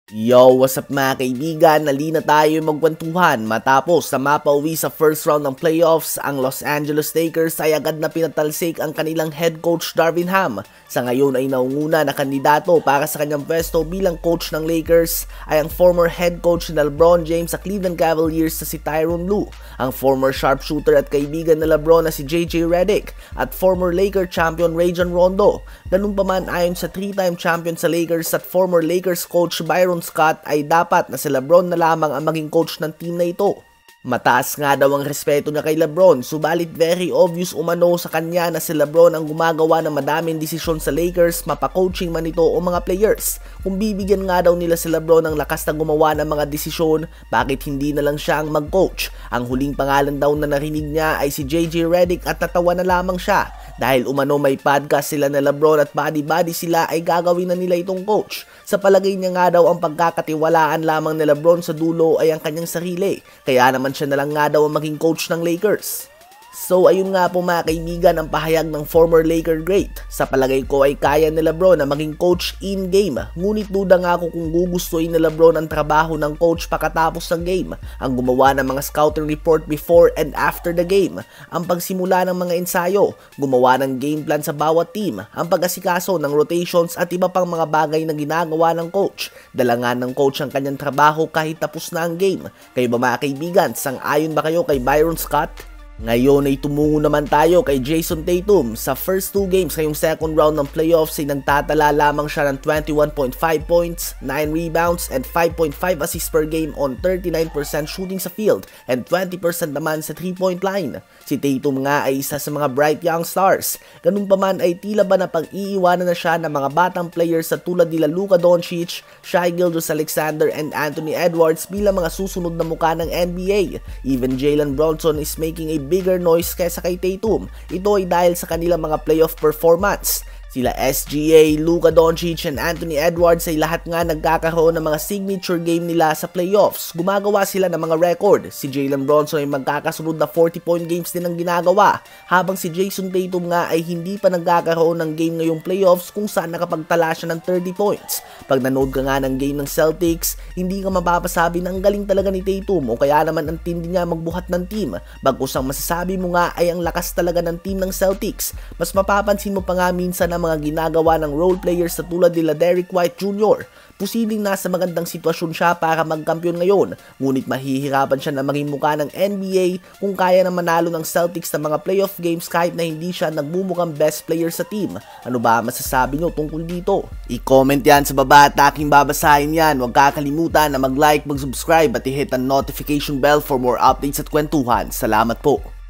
Yo, what's up mga kaibigan? Nalina tayo magkwentuhan matapos na mapauwi sa first round ng playoffs, ang Los Angeles Lakers ay agad na pinatalsik ang kanilang head coach Darvin Ham. Sa ngayon ay naunguna na kandidato para sa kanyang pwesto bilang coach ng Lakers ay ang former head coach ni LeBron James sa Cleveland Cavaliers na si Tyronn Lue, ang former sharpshooter at kaibigan ni LeBron na si JJ Redick at former Laker champion Rajon Rondo. Ganun pa man, ayon sa 3-time champion sa Lakers at former Lakers coach Byron Scott ay dapat na si LeBron na lamang ang maging coach ng team na ito. Mataas nga daw ang respeto niya kay LeBron, subalit very obvious umano sa kanya na si LeBron ang gumagawa ng madaming desisyon sa Lakers, mapa-coaching man ito o mga players. Kung bibigyan nga daw nila si LeBron ng lakas na gumawa ng mga desisyon, bakit hindi na lang siya ang mag-coach? Ang huling pangalan daw na narinig niya ay si JJ Redick at natawa na lamang siya. Dahil umano may podcast sila na LeBron at body-body sila ay gagawin na nila itong coach. Sa palagay niya nga daw ang pagkakatiwalaan lamang ni LeBron sa dulo ay ang kanyang sarili. Kaya naman siya na lang nga daw ang maging coach ng Lakers. So ayun nga po mga kaibigan ang pahayag ng former Laker great. Sa palagay ko ay kaya ni LeBron na maging coach in-game. Ngunit duda nga ako kung gugustuhin ni LeBron ang trabaho ng coach pakatapos ng game. Ang gumawa ng mga scouting report before and after the game. Ang pagsimula ng mga ensayo. Gumawa ng game plan sa bawat team. Ang pag-asikaso ng rotations at iba pang mga bagay na ginagawa ng coach. Dalangan ng coach ang kanyang trabaho kahit tapos na ang game. Kayo ba mga kaibigan, sang-ayon ba kayo kay Byron Scott? Ngayon ay tumungo naman tayo kay Jayson Tatum. Sa first 2 games ngayong second round ng playoffs ay nagtatala lamang siya ng 21.5 points, 9 rebounds, and 5.5 assists per game on 39% shooting sa field and 20% naman sa 3-point line. Si Tatum nga ay isa sa mga bright young stars. Ganun pa man ay tila ba na pag-iiwanan na siya ng mga batang players sa tulad nila Luka Doncic, Shai Gilgeous-Alexander, and Anthony Edwards bilang mga susunod na muka ng NBA. Even Jalen Brunson is making a bigger noise kaysa kay Tatum. Ito ay dahil sa kanilang mga playoff performance. Sila SGA, Luka Doncic, and Anthony Edwards ay lahat nga nagkakaroon ng mga signature game nila sa playoffs. Gumagawa sila ng mga record. Si Jalen Brunson ay magkakasunod na 40-point games din ang ginagawa, habang si Jayson Tatum nga ay hindi pa nagkakaroon ng game ngayong playoffs kung saan nakapagtala siya ng 30 points. Pag nanood ka nga ng game ng Celtics, hindi ka mapapasabi na ang galing talaga ni Tatum o kaya naman ang tindi niya magbuhat ng team. Bagkus ang masasabi mo nga ay ang lakas talaga ng team ng Celtics. Mas mapapansin mo pa nga minsan ang mga ginagawa ng role players sa tulad nila Derrick White Jr. Posibleng nasa magandang sitwasyon siya para magkampiyon ngayon, ngunit mahihirapan siya na maging mukha ng NBA kung kaya na manalo ng Celtics sa mga playoff games kahit na hindi siya nagmumukhang best player sa team. Ano ba masasabi nyo tungkol dito? I-comment yan sa baba at aking babasahin yan. Huwag kakalimutan na mag-like, mag-subscribe at i-hit ang notification bell for more updates at kwentuhan. Salamat po!